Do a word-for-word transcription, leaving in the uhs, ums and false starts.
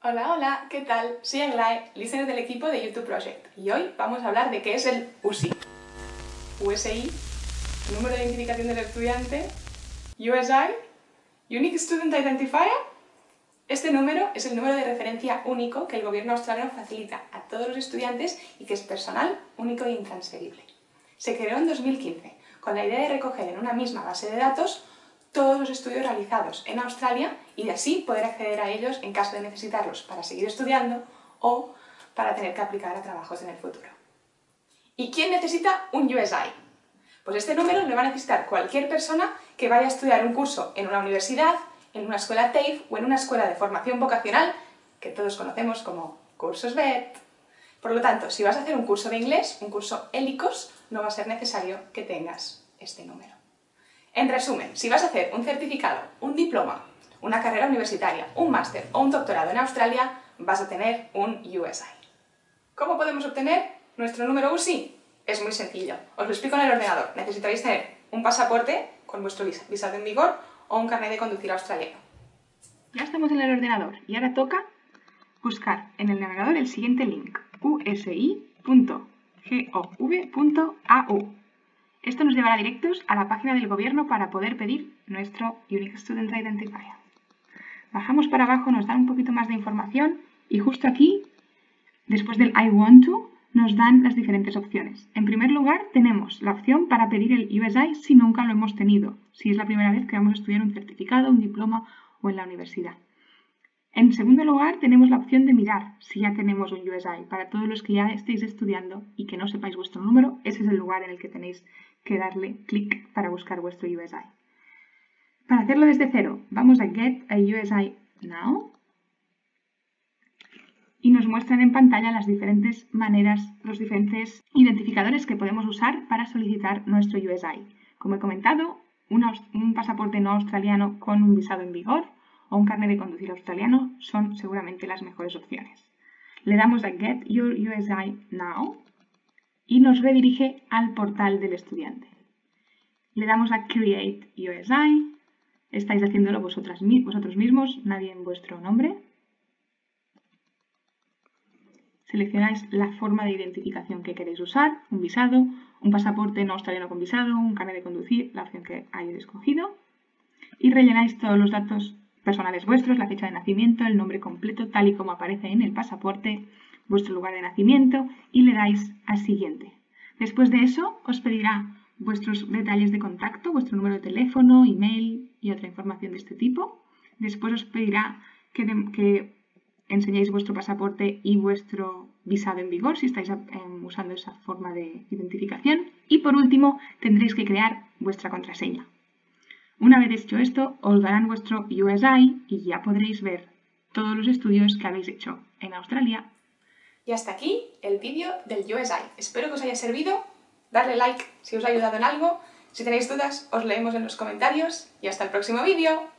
Hola, hola, ¿qué tal? Soy Aglae, listener del equipo de YouTube Project, y hoy vamos a hablar de qué es el U S I. U S I, número de identificación del estudiante, U S I, Unique Student Identifier. Este número es el número de referencia único que el gobierno australiano facilita a todos los estudiantes y que es personal, único e intransferible. Se creó en dos mil quince con la idea de recoger en una misma base de datos todos los estudios realizados en Australia y de así poder acceder a ellos en caso de necesitarlos para seguir estudiando o para tener que aplicar a trabajos en el futuro. ¿Y quién necesita un U S I? Pues este número lo va a necesitar cualquier persona que vaya a estudiar un curso en una universidad, en una escuela TAFE o en una escuela de formación vocacional, que todos conocemos como cursos B E T. Por lo tanto, si vas a hacer un curso de inglés, un curso ELICOS, no va a ser necesario que tengas este número. En resumen, si vas a hacer un certificado, un diploma, una carrera universitaria, un máster o un doctorado en Australia, vas a tener un U S I. ¿Cómo podemos obtener nuestro número U S I? Es muy sencillo. Os lo explico en el ordenador. Necesitaréis tener un pasaporte con vuestro visado en vigor o un carnet de conducir australiano. Ya estamos en el ordenador y ahora toca buscar en el navegador el siguiente link: u s i punto gov punto a u. Esto nos llevará directos a la página del gobierno para poder pedir nuestro Unique Student Identifier. Bajamos para abajo, nos dan un poquito más de información y justo aquí, después del I want to, nos dan las diferentes opciones. En primer lugar, tenemos la opción para pedir el U S I si nunca lo hemos tenido, si es la primera vez que vamos a estudiar un certificado, un diploma o en la universidad. En segundo lugar, tenemos la opción de mirar si ya tenemos un U S I. Para todos los que ya estéis estudiando y que no sepáis vuestro número, ese es el lugar en el que tenéis que darle clic para buscar vuestro U S I. Para hacerlo desde cero, vamos a Get a U S I Now y nos muestran en pantalla las diferentes maneras, los diferentes identificadores que podemos usar para solicitar nuestro U S I. Como he comentado, una, un pasaporte no australiano con un visado en vigor o un carnet de conducir australiano son seguramente las mejores opciones. Le damos a Get Your U S I Now y nos redirige al portal del estudiante. Le damos a Create U S I. Estáis haciéndolo vosotras, vosotros mismos, nadie en vuestro nombre. Seleccionáis la forma de identificación que queréis usar, un visado, un pasaporte no australiano con visado, un carnet de conducir, la opción que hayáis escogido, y rellenáis todos los datos personales vuestros, la fecha de nacimiento, el nombre completo tal y como aparece en el pasaporte, vuestro lugar de nacimiento y le dais a siguiente. Después de eso os pedirá vuestros detalles de contacto, vuestro número de teléfono, email y otra información de este tipo. Después os pedirá que, de, que enseñéis vuestro pasaporte y vuestro visado en vigor si estáis eh, usando esa forma de identificación. Y por último tendréis que crear vuestra contraseña. Una vez hecho esto, os darán vuestro U S I y ya podréis ver todos los estudios que habéis hecho en Australia. Y hasta aquí el vídeo del U S I. Espero que os haya servido. Darle like si os ha ayudado en algo. Si tenéis dudas, os leemos en los comentarios. Y hasta el próximo vídeo.